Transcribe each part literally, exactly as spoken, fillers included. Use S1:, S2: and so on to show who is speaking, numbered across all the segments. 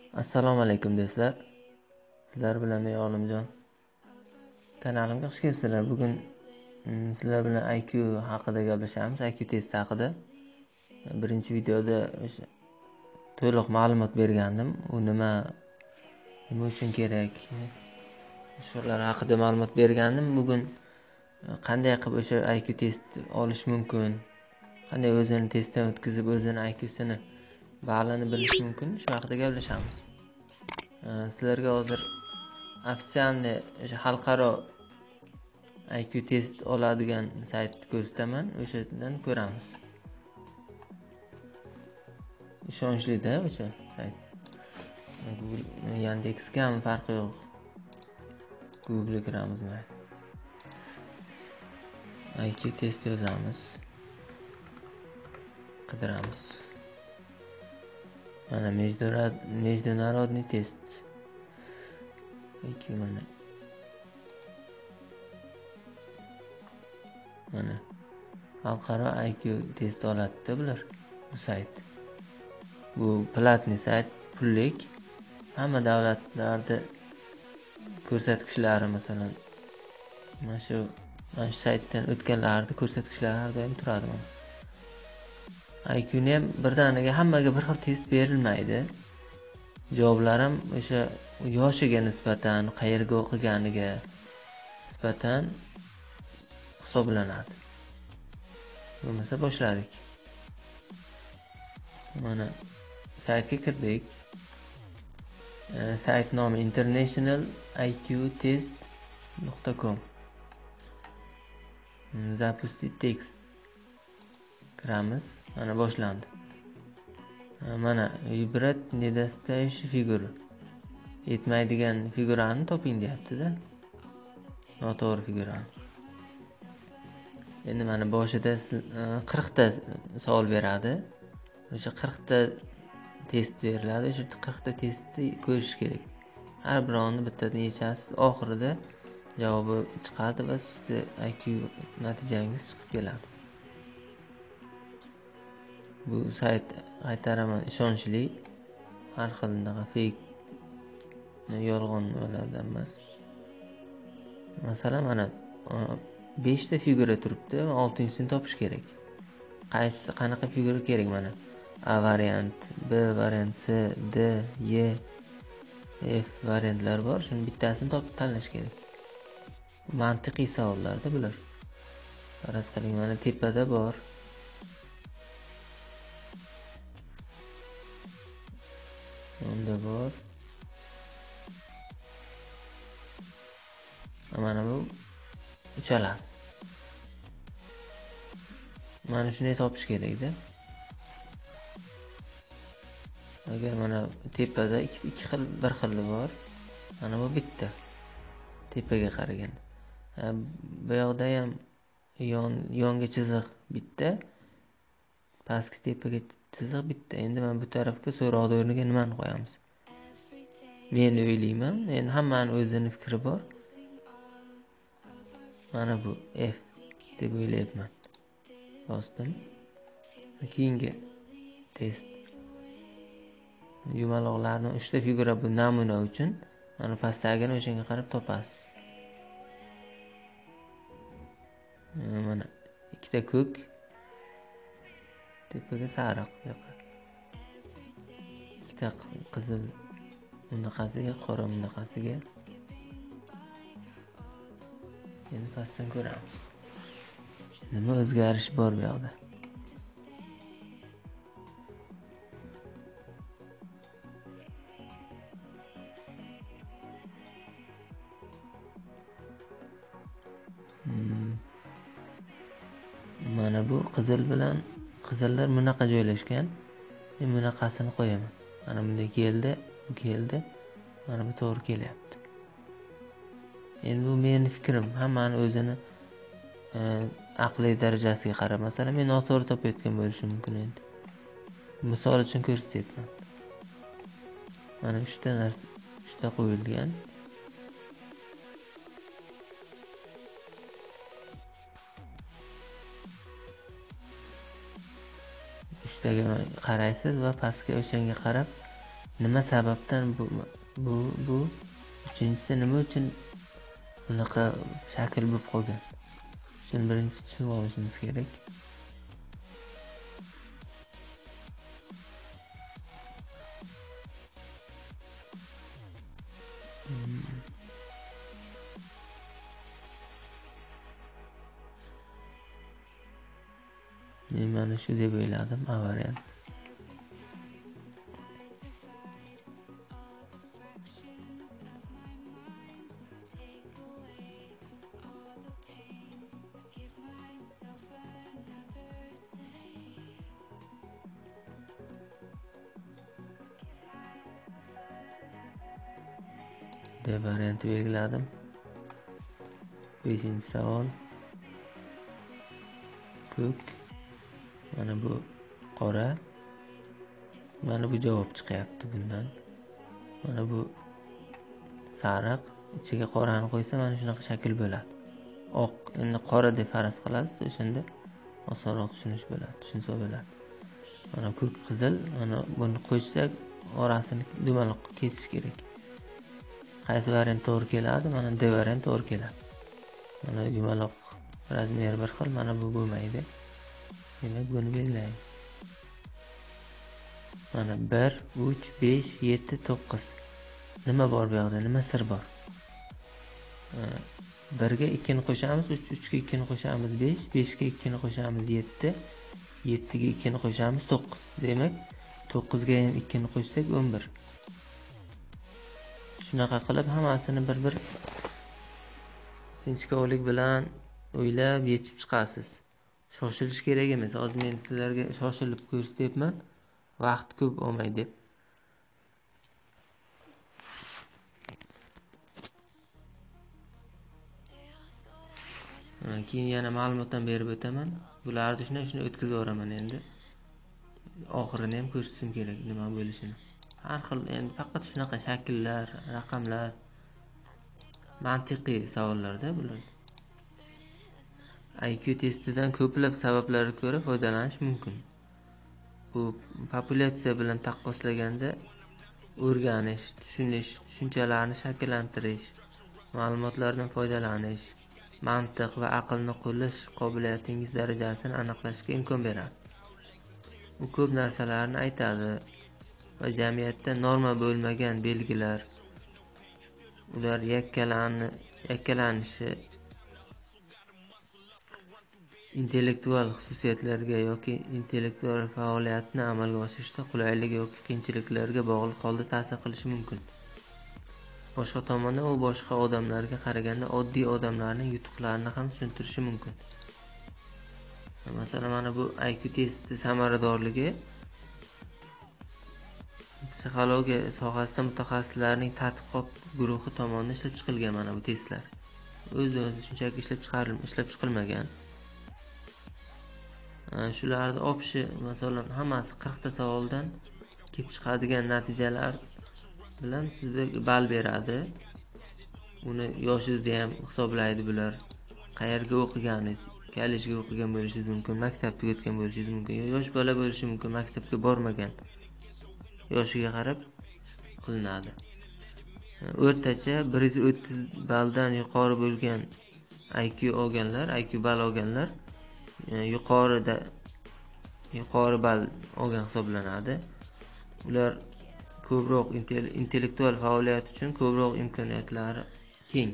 S1: Assalomu alaykum do'stlar. Sizlar bilan men Olimjon. Kanalimga xush kelibsizlar. Bugun mm, sizlar bilan I Q haqida gaplashamiz, I Q testi haqida. Birinchi videoda o'sha to'liq ma'lumot bergandim. U nima, nima uchun kerak, shular haqida ma'lumot bergandim. Bugun qanday qilib o'sha I Q test olish mumkin, qanday o'zini testdan o'tkazib o'zini I Q'sini ba'lini bilish mumkin, shu haqida gaplashamiz. Sizlarga hozir ofitsialniy xalqaro I Q test oladigan saytni ko'rsataman, o'shadan ko'ramiz. Ishonchli-da o'sha sayt. Google, Yandexga ham farqi yo'q. Google kiramiz mana. I Q test yozamiz. Qidiramiz. Mana международный test. I Q mana. Mana xalqaro I Q test oladi bular. Bu sayt. Bu platniy sayt, pullik. Hamma davlatlarda ko'rsatkichlari, masalan, mana shu mana shu saytdan o'tganlarni ko'rsatkichlari har doim turadi mana. I Q ni ham birdaniga hammaga bir xil test berilmaydi. Javoblar ham o'sha yoshiga nisbatan, qayerga o'qiganiga nisbatan hisoblanadi. Bo'lmasa boshladik. Mana saytga kirdik. E, sayt nomi international I Q test dot com. Запустить text. Kiramiz. Mana boshlandi. Mana vibrat недостающий figure. Yetmaydigan figurani toping deyapti-da. Noto'g'ri figurani. Endi mana boshida qirq ta savol beradi. O'sha qirq ta test beriladi. O'sha qirq ta testni ko'rish kerak. Har birovini bittadan yechasiz. Oxirida javobi chiqadi va sizning I Q natijangiz chiqib keladi. Bu sayt, aytaraman, ishonchli. Har xil naqa fake, yolg'on ulardan emas. Masalan, mana besh ta figura turibdi va oltinchisini topish kerak. Qaysi qanaqa figura kerak mana? A variant, B variant, C, D, E, F variantlar bor. Shuni bittasini topib tanlash kerak. Mantiqiy savollarda bular. Faraz qiling, mana tepada bor. Unda bor. Mana bu uchalasi. Mana shuni topish kerak-da. Agar mana tepada ikki ikki xil bir xili bor. Mana bu bitta. Tepaga qaragan. Bu yoqda ham yon yonga chiziq bitta. Pastki tepaga chiziq bitta. Endi men bu tarafga so'roqni o'rniga nimani qo'yamiz? Men o'ylayman, endi hammaning o'zining fikri bor. Mana bu F deb o'ylayapman. Bosdim. Keyingi test. Yumaloqlarning uchta figura bu namuna uchun. Mana pastdagini o'shanga qarab topasiz. Mana ikkita ko'k, tepaga sariq yoqa. Ikkita qizil bunaqasiga, qora bunaqasiga. Endi pastdan ko'ramiz. Nima o'zgarish bor bu yoqda? Hmm. Mana bu qizil bilan qizillar bunaqa joylashgan. Men bunaqasini qo'yaman. Mana bunday keldi, bu keldi. Mana bu to'g'ri kelyapti. Endi bu mening fikrim, hammani o'zini e, aqliy darajasiga qarab. Masalan, men noto'g'ri topayotgan bo'lishim mumkin endi. Misol uchun ko'rsatyapman. Mana uchta narsa, uchta qo'yilgan. uchtaga qaraysiz va pastga o'shanga qarab nima sababdan bu bu bu uchinchisi nima uchun bunaqa shakl bo'lib qolgan? Shuni birinchi tushunib olishimiz kerak. Men mana shu deb o'yladim, avariya. deb variant belgiladim. beshinchi savol. Ko'k. Mana bu qora. Mana bu javob chiqyapti bundan. Mana bu sariq, ichiga qorani qo'ysa mana shunaqa shakl bo'ladi. Oq, endi qora deb faraz qilasiz, o'shanda osonroq tushunish bo'ladi, tushunsa bo'ladi. Mana ko'k, qizil, mana buni qo'shsak orasini dumaloq kesish kerak. Qaysi variant to'g'ri keladi? Mana D variant to'g'ri keladi. Mana dumaloq razmer bir xil, mana bu bo'lmaydi. Demak, buni belgilaymiz. Mana bir, uch, besh, yetti, to'qqiz. Nima bor bu yoqda? Nima sir bor? bir ga ikki ni qo'shamiz, uch, uch ga ikki ni qo'shamiz, besh, besh ga ikki ni qo'shamiz, yetti, yetti ga ikki ni qo'shamiz, to'qqiz. Demak, to'qqiz ga ham ikki ni qo'shsak o'n bir. Shunaqa qilib hammasini bir-bir sinchkovlik bilan o'ylab yechib chiqasiz. Shoshilish kerak emas. Hozir men sizlarga shoshilib ko'rsatyapman, vaqt ko'p olmay deb. Keyin yana ma'lumotdan berib o'taman. Bularni shuna shuni o'tkazib o'raman endi. Oxirini ham ko'rsatsam kerak nima bo'lishini. Har xil, endi faqat shunaqa shakllar, raqamlar, mantiqiy savollarda bular. I Q testidan ko'plab sabablarga ko'ra foydalanish mumkin. Bu populyatsiya bilan taqqoslaganda o'rganish, tushunish, tushunchalarni shakllantirish, ma'lumotlardan foydalanish, mantiq va aqlni qo'llash qobiliyatingiz darajasini aniqlashga imkon beradi. U ko'p narsalarni aytadi va jamiyatda norma bo'lmagan belgilar, ular yakkalani, yakkalanishi, intellektual xususiyatlarga yoki intellektual faoliyatni amalga oshirishda qulaylik yoki qiyinchiliklarga bog'liq holda ta'sir qilishi mumkin. Boshqa tomondan u boshqa odamlarga qaraganda oddiy odamlarning yutuqlarini ham tushuntirishi mumkin. Masalan, mana bu I Q testi samaradorligi psixologiya sohasida mutaxassislarning tadqiqot guruhi tomonidan ishlab chiqilgan mana bu testlar. O'z-o'zi shunchaki ishlab chiqarilib, ishlab chiqilmagan. Shularni opshi, masalan, hammasi qirq ta savoldan kelib chiqadigan natijalar bilan sizga ball beradi. Uni yoshingizda ham hisoblaydi bular. Qayerga o'qiganingiz, kollejga o'qigan bo'lishingiz mumkin, maktabga o'tgan bo'lishingiz mumkin, yosh bola bo'lishi mumkin, maktabga bormagan. Yoshiga qarab qilinadi. O'rtacha bir yuz o'ttiz balldan yuqori bo'lgan I Q olganlar, I Q ball olganlar yuqorida yuqori ball olgan hisoblanadi. Ular ko'proq intellektual faoliyat uchun ko'proq imkoniyatlari keng.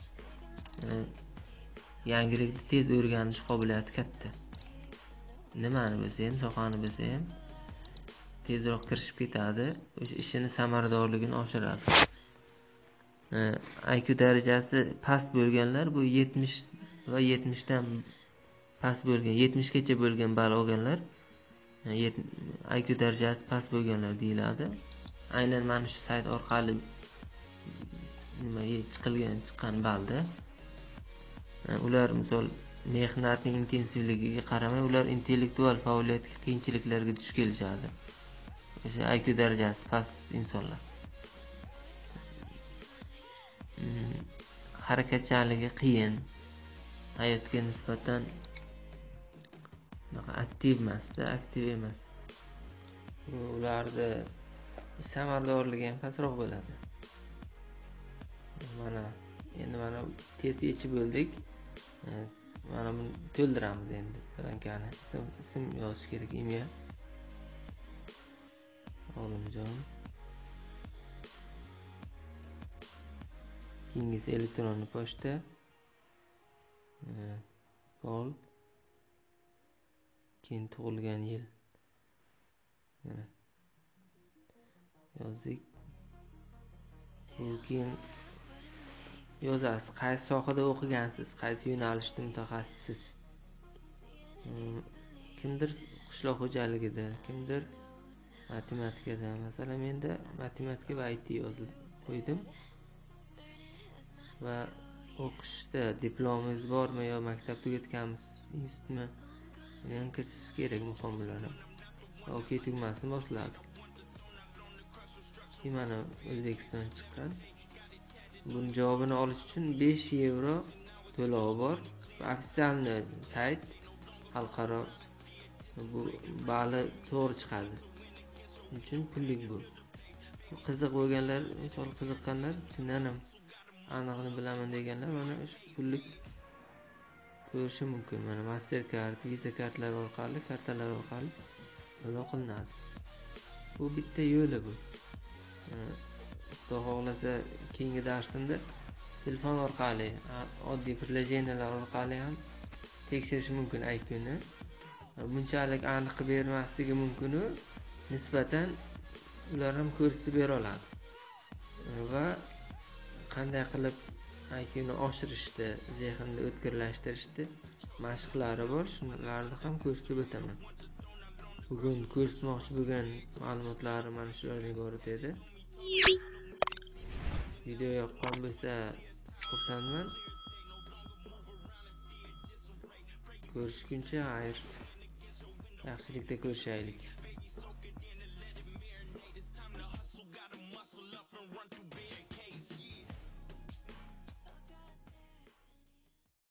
S1: Yangilikni tez o'rganish qobiliyati katta. Nimani bilsa ham, sohani bilsa ham tezroq kirishib ketadi, o'sha ishini samaradorligini oshiradi. I Q darajasi past bo'lganlar bu yetmish va yetmish dan past bo'lgan, yetmish gacha bo'lgan ball olganlar I Q darajasi past bo'lganlar deyiladi. Aynan mana shu sayt orqali nima chiqilgan, chiqqan ballda ular misol mehnatning intensivligiga qaramay ular intellektual faoliyatga qiyinchiliklarga duch kelishadi. O'sha I Q darajasi past insonlar. Harakatchanligi qiyin, hayotga nisbatan aktiv emas-da, aktiv emas. Ularda samaradorligi ham pastroq bo'ladi. Mana endi mana test yechib bo'ldik. Mana buni to'ldiramiz endi. Blankani ism ism yozish kerak, imya. Olimjon. Keyingisi elektron pochta. Pol. Keyin tug'ilgan yil. Mana yozdik. Keyin yozasiz, qaysi sohada o'qigansiz, qaysi yo'nalishda mutaxassissiz. Kimdir qishloq xo'jaligida, kimdir matematikada. Masalan, menda matematika va I T yozib qo'ydim. Va o'qishda diplomingiz bormi yo maktab tugatganmisiz, institutmi? Buni ham kiritish kerak, muhim bularni. Yoki tugmasini bosiladi. Mana O'zbekiston chiqqan. Buni javobini olish uchun besh yevro to'lovi bor. Ofitsialniy sayt, xalqaro, bu bali to'g'ri chiqadi. Shuning uchun pullik bu. Qiziq bo'lganlar, misol qiziqqanlar, chindan ham aniqni bilaman deganlar mana shu pullik ko'rishi mumkin. Mana Mastercard, Visa kartlar orqali, kartalar orqali to'lov qilinadi. Bu bitta yo'li bu. Xudo xohlasa keyingi darsimda telefon orqali, oddiy prilojenelar orqali ham tekshirish mumkin I Q ni. Bunchalik aniq bermasligi mumkin-u, nisbatan ular ham ko'rsatib bera oladi. Va qanday qilib I Q ni oshirishda, zehnni o'tkirlashtirishda mashqlari bor, shularni ham ko'rsatib o'taman. Bugun ko'rsatmoqchi bo'lgan ma'lumotlarim mana shulardan iborat edi. Video yoqqan bo'lsa xursandman. Ko'rishguncha xayr. Yaxshilikda ko'rishaylik.